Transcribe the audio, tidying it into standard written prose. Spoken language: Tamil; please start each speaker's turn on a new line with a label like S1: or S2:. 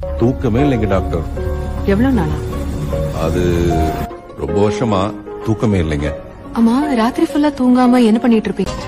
S1: தூக்கமே இல்லைங்க டாக்டர்.
S2: எவ்வளவு நாளா?
S1: அது ரொம்ப வருஷமா தூக்கமே இல்லைங்க.
S2: அம்மா, ராத்திரி ஃபுல்லா தூங்காம என்ன பண்ணிட்டு இருப்பீங்க?